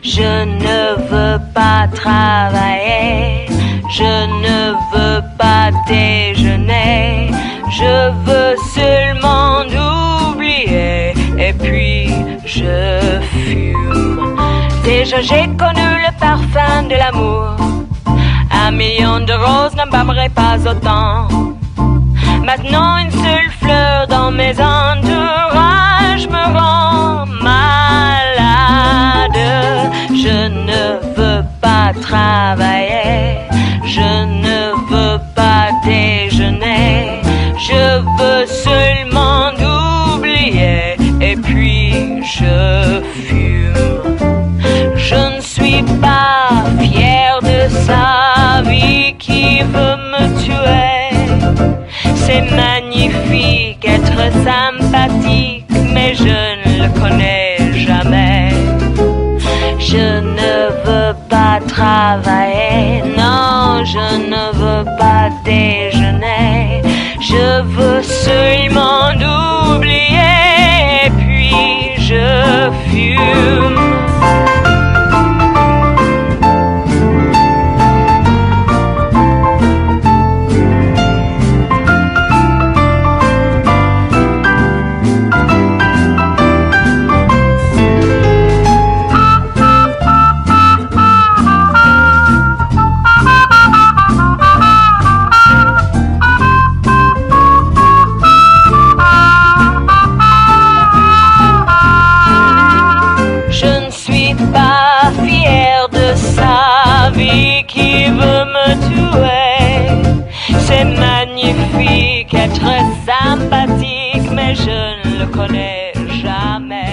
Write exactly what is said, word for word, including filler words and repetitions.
Je ne veux pas travailler, je ne veux pas déjeuner, je veux seulement oublier et puis je fume. Déjà j'ai connu le parfum de l'amour, un million de roses ne m'aimerait pas autant. Maintenant une seule fleur dans mes entourages me rend malade. Je ne veux pas travailler, je ne veux pas déjeuner, je veux seulement oublier et puis je fume. Je ne suis pas fière de sa vie qui veut me tuer. C'est magnifique être sympathique, mais je ne le connais jamais. Je ne veux pas travailler, non, je ne veux pas déjeuner. Je veux seulement oublier, et puis je fume. Qui veut me tuer. C'est magnifique être sympathique, mais je ne le connais jamais.